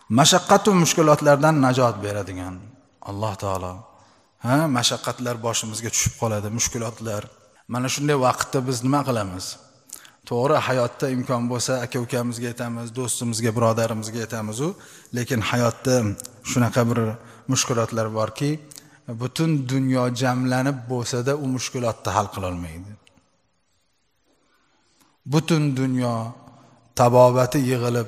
mashaqqat va mushkulotlardan najot beradigan Alloh taolo. Mashaqqatlar boshimizga tushib qoladi, mushkulotlar. Mana shunday vaqtda biz nima qilamiz? To'g'ri, hayotda imkon bo'lsa aka-ukamizga aytamiz, do'stimizga, birodarimizga aytamiz, lekin hayotda shunaqa bir mushkulotlar borki, butun dunyo jamlanib bo'lsa-da u mushkulotni hal qila olmaydi. Butun dunyo tabobati yig'ilib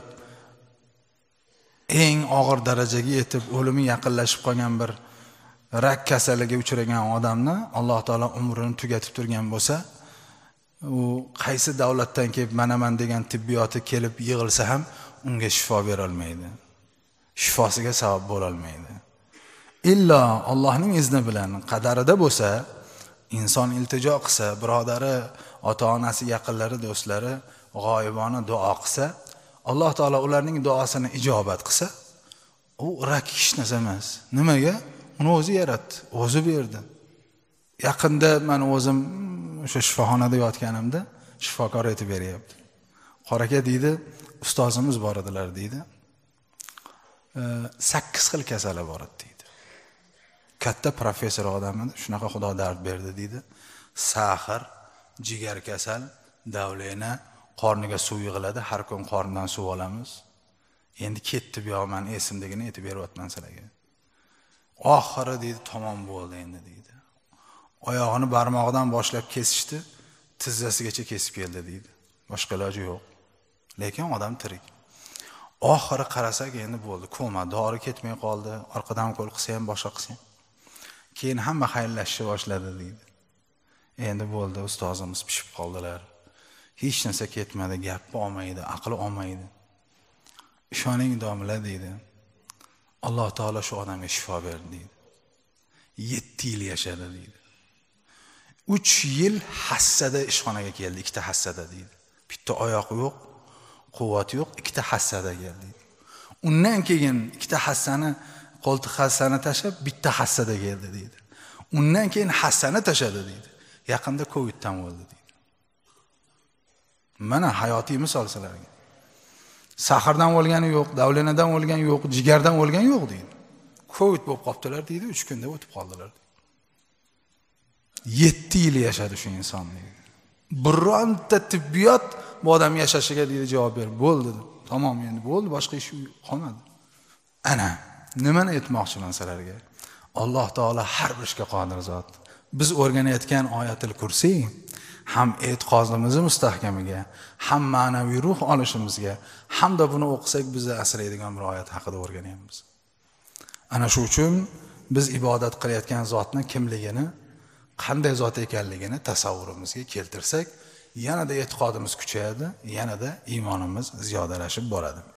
eng og'ir darajaga yetib o'limi yaqinlashib qolgan bir rak kasaliga uchragan odamni Alloh taolo umrini tugatib turgan bo'lsa, u qaysi davlatdan kelib manaman degan tibbiyoti kelib yig'ilsa ham unga shifo bera olmaydi. Shifosiga sabab bo'la olmaydi. Illo Allohning izni bilan qadarida bo'lsa, inson iltijo qilsa, birodari, ota-onasi, yaqinlari, do'stlari g'oyibona duo qilsa, Alloh taolo ularning duosini ijobat qilsa, u rak hech narsa emas. Nimaga? Uni o'zi yaratdi, o'zi berdi. Yaqinda men o'zim o'sha shifoxonada yotganimda shifokor aytib beryapti. Qoraka deydi, ustozimiz bor edilar deydi. 8 xil kasali bor edi deydi. Katta professor odam edi, shunaqa Xudo dard berdi deydi. Saxir, jigar kasal, davlena, qorniga suv yig'iladi, har kun qornidan suv olamiz. Endi ketdi bu yoq, men esimdagini aytib beryapman sizlarga. Oxiri deydi, tamom bo'ldi endi deydi. Oyog'ini barmog'idan boshlab kesishdi, tizzasigacha kesib keldi deydi. Boshqa iloji yo'q. Lekin odam tirik. Oxiri qarasak endi bo'ldi, koma, dori ketmay qoldi, orqadan qo'l qilsa ham, boshqa qilsa ham. Keyin hamma xayrlashishni boshladi deydi. Endi bo'ldi, ustozimiz pishib qoldilar. Hech narsa ketmadi, gap olmaydi, aqli olmaydi. Ishoning domla deydi. Alloh taolo shu odamga shifo berdi deydi. 7 yil yashadi deydi. 3 yil hassada ishxonaga keldi, 2ta hassada deydi. Bitta oyoq yo'q, quvvat yo'q, 2ta hassada keldi. Undan keyin 2ta hassani, qo'ltiq hassani tashlab, bitta hassada keldi deydi. Undan keyin hassani tashladi deydi. Yaqinda Coviddan o'ldi deydi. Mana hayotiy misol sizlarga. Saxirdan o'lgani yo'q, davlenadan o'lgani yo'q, jigardan o'lgani yo'q deydi. Covid bo'lib qoptilar deydi, 3 kunda o'tib qoldilar. 7 yil yashadi shu inson deydi. Bironta tibbiyot bu odam yashashiga deydi javob berib bo'ldi. Tamom endi bo'ldi, boshqa ish qolmadi. Ana, nimani aytmoqchiman sizlarga? Alloh taolo har bir ishga qodir zot. Biz o'rganayotgan oyatul kursi ham e'tiqodimizni mustahkamiga, ham ma'naviy ruh olishimizga, hamda buni o'qisak bizni asraydigan bir oyat haqida o'rganyapmiz. Ana shu uchun biz ibodat qilayotgan zotni kimligini, qanday zot ekanligini tasavvurimizga keltirsak, yanada e'tiqodimiz kuchayadi, yanada iymonimiz ziyodalashib boradi.